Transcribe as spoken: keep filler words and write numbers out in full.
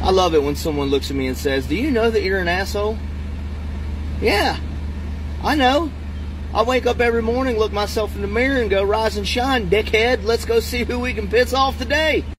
I love it when someone looks at me and says, do you know that you're an asshole? Yeah, I know. I wake up every morning, look myself in the mirror and go, rise and shine, dickhead. Let's go see who we can piss off today.